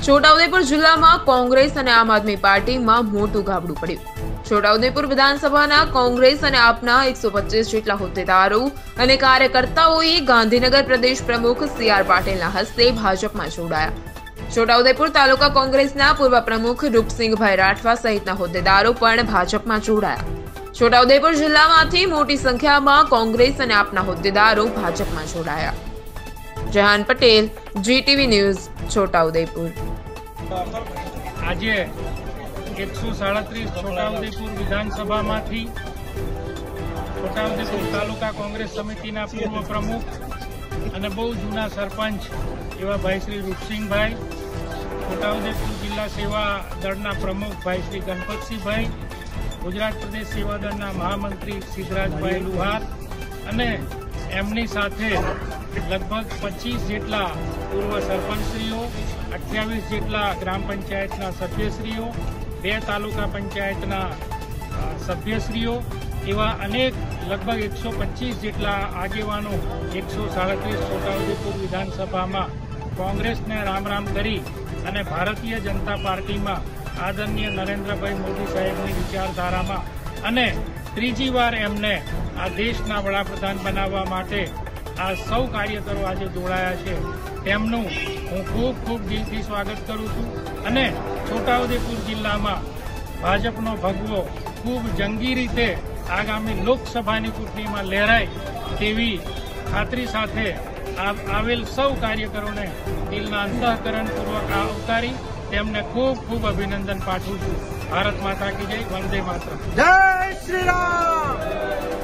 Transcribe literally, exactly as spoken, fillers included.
છોટાઉદેપુર જિલ્લામાં કોંગ્રેસ અને આમ આદમી પાર્ટીમાં મોટું ગાબડું પડ્યું। છોટાઉદેપુર વિધાનસભાના કોંગ્રેસ અને આપના એકસો પચીસ જેટલા હોદ્દેદારો અને કાર્યકર્તાઓએ ગાંધીનગર પ્રદેશ પ્રમુખ સી આર પાટીલના હસ્તે ભાજપમાં જોડાયા। છોટાઉદેપુર તાલુકા કોંગ્રેસના પૂર્વ પ્રમુખ રૂપસિંહભાઈ રાઠવા સહિતના હોદ્દેદારો પણ ભાજપમાં જોડાયા। છોટાઉદેપુર જિલ્લામાંથી મોટી સંખ્યામાં કોંગ્રેસ અને આપના હોદ્દેદારો ભાજપમાં જોડાયા। Jahan Patel, Zee TV news, Chhotaudepur. આજે એકસો સાડત્રીસ છોટાઉદેપુર વિધાનસભામાંથી છોટાઉદેપુર તાલુકા કોંગ્રેસ સમિતિના પૂર્વ પ્રમુખ અને બહુ જૂના સરપંચ એવા ભાઈ શ્રી રૂપસિંહભાઈ, છોટાઉદેપુર જિલ્લા સેવા દળના પ્રમુખ ભાઈ શ્રી ગણપતસિંહભાઈ, ગુજરાત પ્રદેશ સેવા દળના મહામંત્રી સિદ્ધરાજભાઈ લુહાર અને એમની સાથે લગભગ પચીસ જેટલા પૂર્વ સરપંચશ્રીઓ, અઠ્યાવીસ જેટલા ગ્રામ પંચાયતના સભ્યશ્રીઓ, બે તાલુકા પંચાયતના સભ્યશ્રીઓ એવા અનેક લગભગ એકસો પચીસ જેટલા આગેવાનો એકસો સાડત્રીસ છોટાઉદેપુર વિધાનસભામાં કોંગ્રેસને રામ રામ કરી અને ભારતીય જનતા પાર્ટીમાં આદરણીય નરેન્દ્રભાઈ મોદી સાહેબની વિચારધારામાં અને ત્રીજી વાર એમને આ દેશના વડાપ્રધાન બનાવવા માટે આ સૌ કાર્યકરો આજે જોડાયા છે, તેમનું હું ખૂબ ખૂબ દિલથી સ્વાગત કરું છું અને છોટાઉદેપુર જિલ્લામાં ભાજપનો ભગવો ખૂબ જંગી રીતે આગામી લોકસભાની ચૂંટણીમાં લહેરાય તેવી ખાતરી સાથે આવેલ સૌ કાર્યકરોને દિલના અંતઃકરણપૂર્વક આવકારી તેમને ખૂબ ખૂબ અભિનંદન પાઠવું છું। ભારત માતા કી જય, વંદે માતરમ, જય શ્રી રામ।